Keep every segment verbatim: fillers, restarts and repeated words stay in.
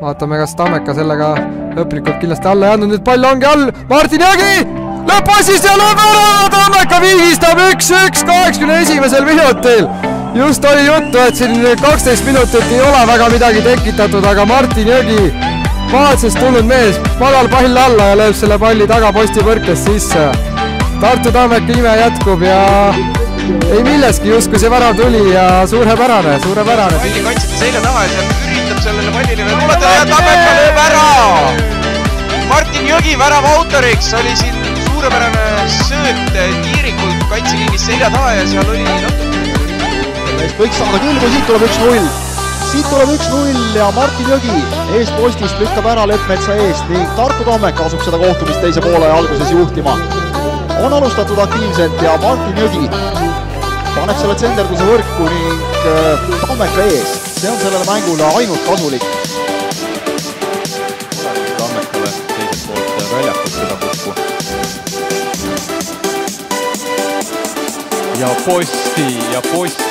vaatame, kas Tammeka sellega lõplikult kindlasti alla ei andnud. Nüüd pall ongi all. Martin Jõgi lööb passis ja lööb ära. Tammeka viigistab üks üks kaheksakümne esimesel minutil. Just oli juttu, et siin kaksteist minutit ei ole väga midagi tekitatud, aga Martin Jõgi, Vaatsest tulnud mees, madal pall alla ja lööb selle palli tagaposti põrkest sisse. Tartu Tammeka ime jätkub ja ei milleski, just kui see värav tuli ja suurepärane, suurepärane. Palli kaitsete selja taha ja seal üritab sellele pallile veel tuletada ja Tammeka lööb ära. Martin Jõgi värava autoriks oli siin suurepärane sööt tiirikult kaitseliinis selja taha ja seal oli natuke. Võiks saada küll, kui siit tuleb üks null. Siit tuleb üks null ja Martin Jõgi eest postist lükkab ära Leppmetsa eest ning Tartu Tammeka asub seda kohtumist teise poole alguses juhtima. On alustatud aktiivselt ja Martin Jõgi paneb selle tsenderduse võrku ning Tammeka ees. See on sellele mängule ainult kasulik. Tammekale teiselt poolt väljakult seda pukku. Ja posti, ja posti.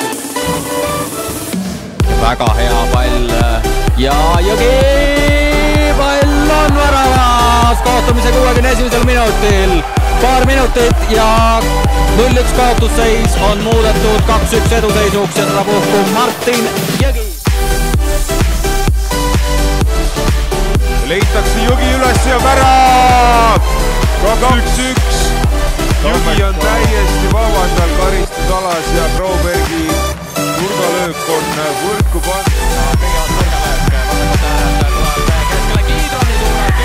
Väga hea pall ja Jõgi pall on väravas kohtumise kuuekümne esimesel minutil. Paar minutit ja null üks kaotusseis on muudetud kaks üks eduseisuks ja seda puhkub Martin Jõgi. Leitakse Jõgi üles ja värav! kaks üks. Jõgi on täiesti vaba seal karistusalas ja Graubergi nurgalöök on võrku pannud. Kõige on nurgalöök, vasakot tuleb keskele Kiidroni tuleb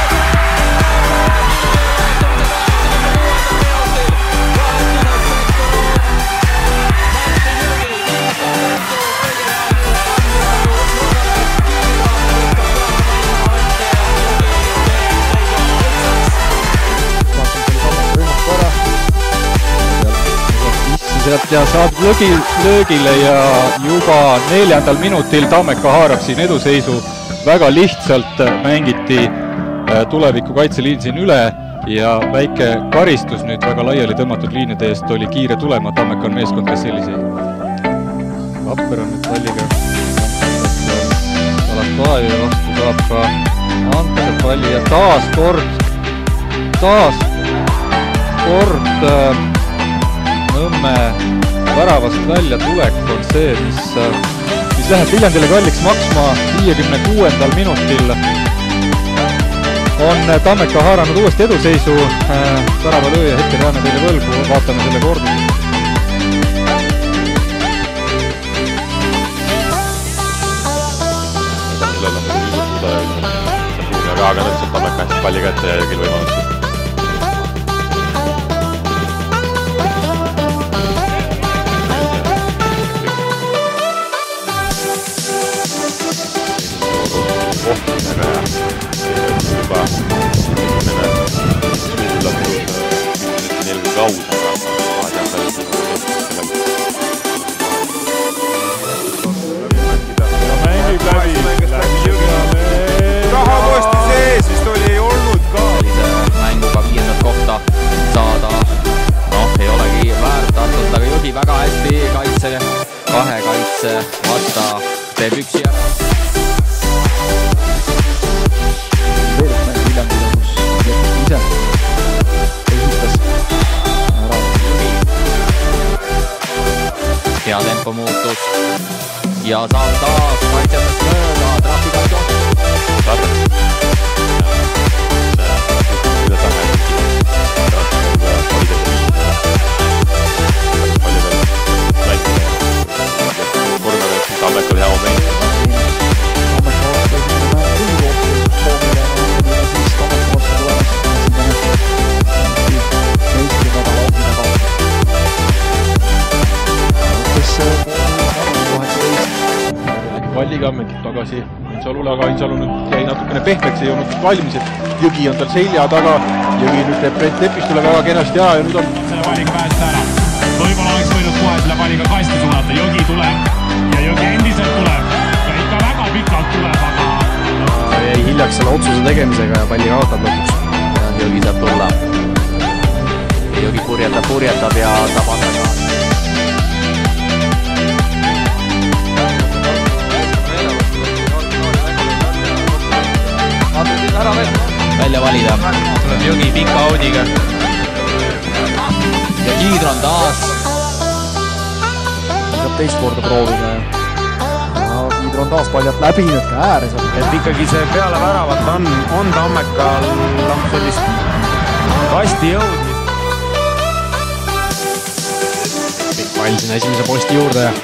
ja saab löögi, löögile ja juba neljandal minutil Tammeka haarab siin eduseisu. Väga lihtsalt mängiti tuleviku kaitseliin siin üle ja väike karistus nüüd väga laiali tõmmatud liinide eest oli kiire tulema. Tammeka on meeskond, kes selliseid. Vapper on nüüd palliga. Alastaavia vastu saab ka anda see palli ja taas kord, taas kord Nõmme väravast välja tulek on see, mis, mis läheb Viljandile kalliks maksma. Viiekümne kuuendal minutil on Tammeka haaranud uuesti eduseisu. Värava lööja hetkel jääme teile võlgu, vaatame selle kordus. Sellel on muidugi suuda ja üldse aga nüüd saab Tammeka hästi palli kätte ja Jõgil võimalus. Kohtumisega ja juba esimene suudlatud neil kaud, aga tean päris ja mängib läbi, läbi Jõgi tahaposti sees, vist oli ei olnud ka. Sellise mänguga viiendat kohta saada, noh, ei olegi väärtatud, aga Jõgi väga hästi kaitse, kahe kaitse vasta teeb üksi ära. Hea tempo muutus ja saab taas kaitsetast mööda trahvikat joht. Tarre. Mida taha ei hoida hoida palju veel laitida. Korvale Tammeka oli hea moment. Palliga mängib tagasi Ainsalule, aga Ainsalu nüüd jäi natukene pehmeks, ei olnud valmis, et Jõgi on tal selja taga. Jõgi nüüd teeb Brent Tepistule väga kenasti ära ja nüüd on selle palliga päästa ära. Võib-olla oleks võinud kohe selle palliga kasti suunata. Jõgi tuleb ja Jõgi endiselt tuleb ja ikka väga pikalt tuleb, aga jäi hiljaks selle otsuse tegemisega ja palli kaotab lõpuks. Jõgi saab tulla. Jõgi purjetab, purjetab ja saab anda ka. välja valida. tuleb Jõgi pika audiga. Ja Kiidron taas. Saab teist korda proovida ja Kiidron taas paljalt läbi nüüd ka ääres. Et ikkagi see peale väravat on, on Tammekal sellist kasti jõudmist. Pall sinna esimese posti juurde ja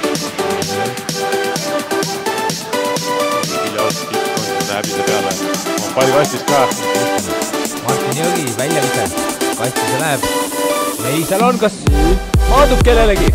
häbise peale. On palju kastis ka. Martin Jõgi välja ise. Kasti see läheb. Ei, seal on, kas maadub kellelegi?